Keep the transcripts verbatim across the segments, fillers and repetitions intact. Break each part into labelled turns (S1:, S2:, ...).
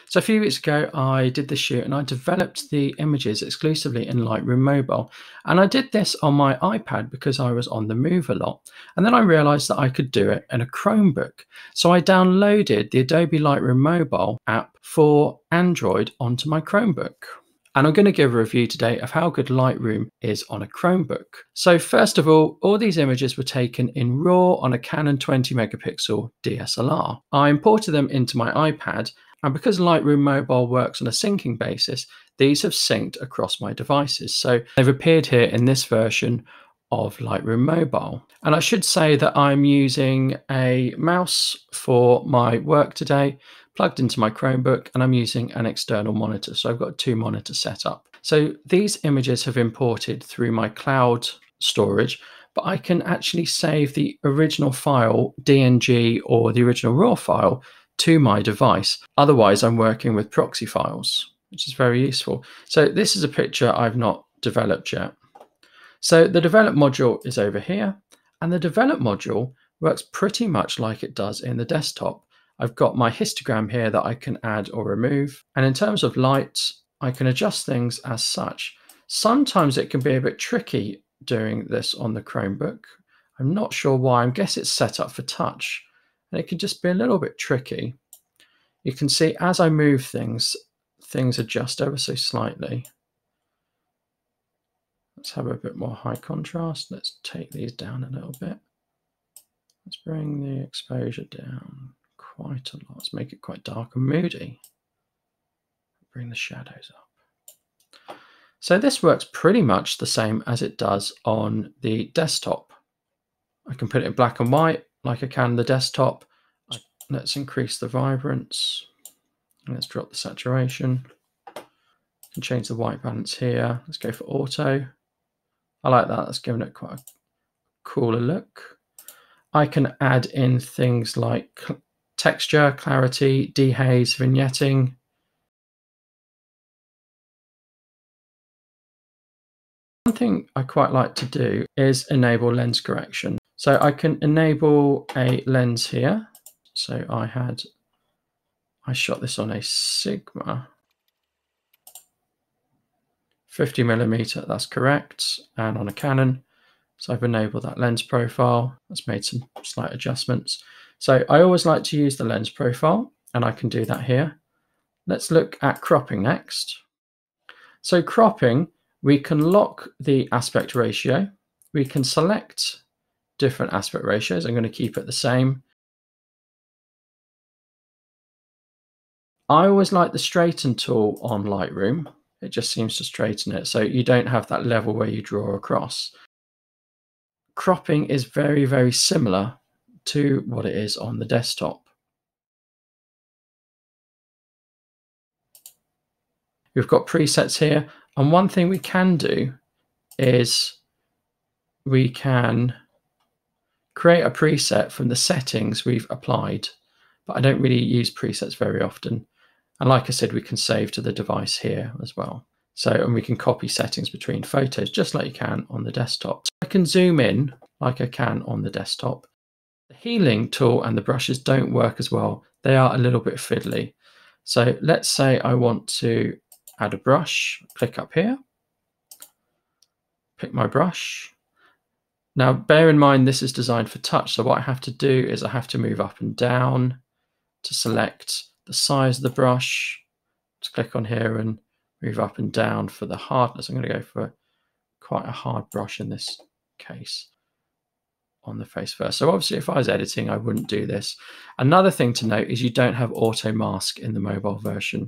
S1: So a few weeks ago, I did the shoot and I developed the images exclusively in Lightroom Mobile. And I did this on my iPad because I was on the move a lot. And then I realized that I could do it in a ChromeBook. So I downloaded the Adobe Lightroom Mobile app for Android onto my ChromeBook. And I'm going to give a review today of how good Lightroom is on a ChromeBook. So first of all, all these images were taken in RAW on a Canon twenty megapixel D S L R. I imported them into my iPad, and because Lightroom Mobile works on a syncing basis, these have synced across my devices. So they've appeared here in this version of Lightroom Mobile. And I should say that I'm using a mouse for my work today, plugged into my ChromeBook, and I'm using an external monitor. So I've got two monitors set up. So these images have imported through my cloud storage, but I can actually save the original file, D N G, or the original RAW file to my device. Otherwise, I'm working with proxy files, which is very useful. So this is a picture I've not developed yet. So the develop module is over here, and the develop module works pretty much like it does in the desktop. I've got my histogram here that I can add or remove. And in terms of light, I can adjust things as such. Sometimes it can be a bit tricky doing this on the ChromeBook. I'm not sure why. I guess it's set up for touch, and it can just be a little bit tricky. You can see as I move things, things adjust ever so slightly. Let's have a bit more high contrast. Let's take these down a little bit. Let's bring the exposure down quite a lot. Let's make it quite dark and moody. Bring the shadows up. So this works pretty much the same as it does on the desktop. I can put it in black and white like I can on the desktop. Let's increase the vibrance. Let's drop the saturation. And change the white balance here. Let's go for auto. I like that. That's given it quite a cooler look. I can add in things like texture, clarity, dehaze, vignetting. One thing I quite like to do is enable lens correction. So I can enable a lens here. So I had, I shot this on a Sigma fifty millimeter, that's correct, and on a Canon. So I've enabled that lens profile. That's made some slight adjustments. So I always like to use the lens profile, and I can do that here. Let's look at cropping next. So cropping, we can lock the aspect ratio. We can select different aspect ratios. I'm going to keep it the same. I always like the straighten tool on Lightroom. It just seems to straighten it, so you don't have that level where you draw across. Cropping is very, very similar to what it is on the desktop. We've got presets here, and one thing we can do is we can create a preset from the settings we've applied, but I don't really use presets very often. And like I said, we can save to the device here as well. So, and we can copy settings between photos just like you can on the desktop. So I can zoom in like I can on the desktop. The healing tool and the brushes don't work as well. They are a little bit fiddly. So let's say I want to add a brush, click up here, pick my brush. Now, bear in mind, this is designed for touch. So what I have to do is I have to move up and down to select the size of the brush. Just click on here and move up and down for the hardness. I'm going to go for quite a hard brush in this case on the face first. So obviously if I was editing, I wouldn't do this. Another thing to note is you don't have auto mask in the mobile version.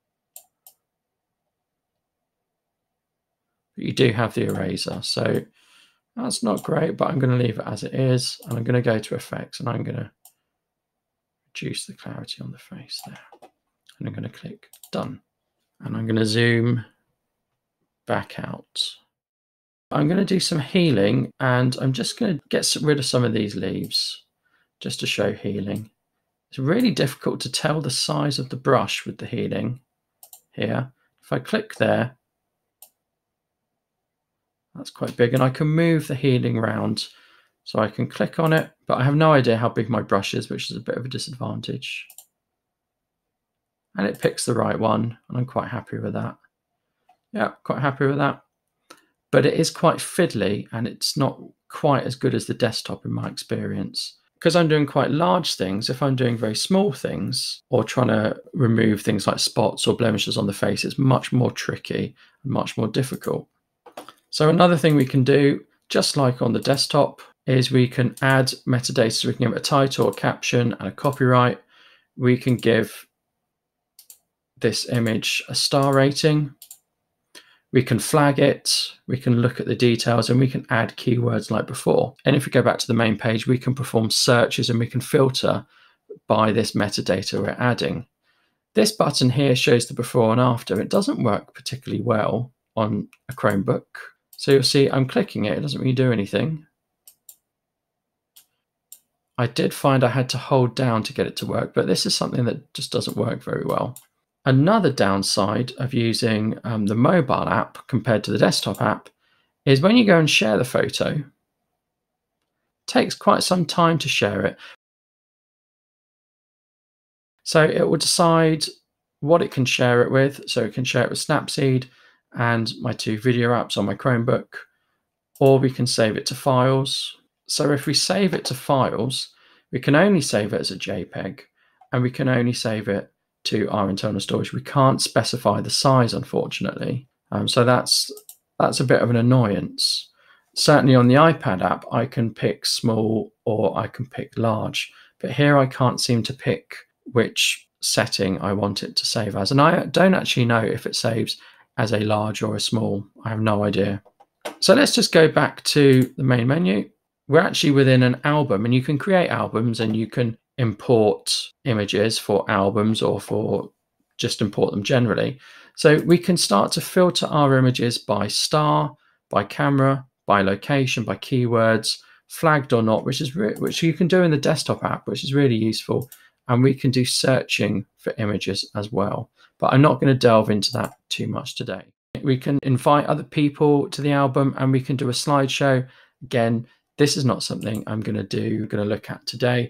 S1: But you do have the eraser. So that's not great, but I'm going to leave it as it is. And I'm going to go to effects and I'm going to reduce the clarity on the face there. And I'm going to click done. And I'm going to zoom back out. I'm going to do some healing, and I'm just going to get rid of some of these leaves just to show healing. It's really difficult to tell the size of the brush with the healing here. If I click there, that's quite big, and I can move the healing around. So I can click on it, but I have no idea how big my brush is, which is a bit of a disadvantage. and it picks the right one, and I'm quite happy with that. Yeah, quite happy with that. But it is quite fiddly, and it's not quite as good as the desktop in my experience. Because I'm doing quite large things, if I'm doing very small things or trying to remove things like spots or blemishes on the face, it's much more tricky and much more difficult. So another thing we can do, just like on the desktop, is we can add metadata. So we can give it a title, a caption, and a copyright. We can give this image a star rating. We can flag it, we can look at the details, and we can add keywords like before. And if we go back to the main page, we can perform searches and we can filter by this metadata we're adding. This button here shows the before and after. It doesn't work particularly well on a Chromebook. So you'll see I'm clicking it, it doesn't really do anything. I did find I had to hold down to get it to work, but this is something that just doesn't work very well. Another downside of using um, the mobile app compared to the desktop app is when you go and share the photo, it takes quite some time to share it. So it will decide what it can share it with. So it can share it with Snapseed and my two video apps on my Chromebook, or we can save it to files. So if we save it to files, we can only save it as a JPEG, and we can only save it to our internal storage. We can't specify the size, unfortunately. Um, so that's that's a bit of an annoyance. Certainly on the iPad app, I can pick small or I can pick large, but here I can't seem to pick which setting I want it to save as. And I don't actually know if it saves as a large or a small. I have no idea. So let's just go back to the main menu. We're actually within an album, and you can create albums and you can import images for albums or for just import them generally. So we can start to filter our images by star, by camera, by location, by keywords, flagged or not, which is which you can do in the desktop app, which is really useful. And we can do searching for images as well. But I'm not going to delve into that too much today. We can invite other people to the album, and we can do a slideshow. Again, this is not something I'm going to do, going to look at today.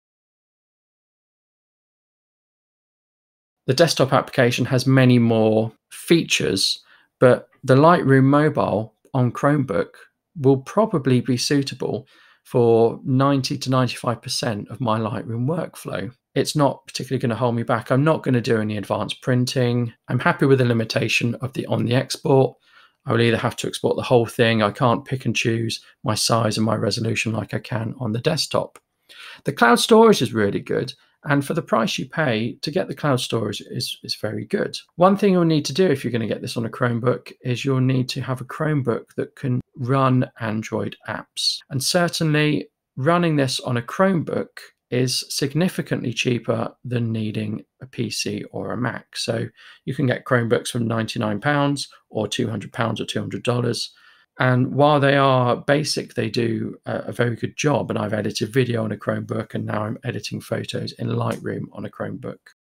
S1: The desktop application has many more features, but the Lightroom mobile on Chromebook will probably be suitable for ninety to ninety-five percent of my Lightroom workflow. It's not particularly going to hold me back. I'm not going to do any advanced printing. I'm happy with the limitation of the on the export. I will either have to export the whole thing. I can't pick and choose my size and my resolution like I can on the desktop. The cloud storage is really good. And for the price you pay to get the cloud storage is, is very good. One thing you'll need to do if you're going to get this on a Chromebook is you'll need to have a Chromebook that can run Android apps. And certainly running this on a Chromebook is significantly cheaper than needing a P C or a Mac. So you can get Chromebooks from ninety-nine pounds or two hundred pounds or two hundred dollars. And while they are basic, they do a very good job. And I've edited video on a Chromebook, and now I'm editing photos in Lightroom on a Chromebook.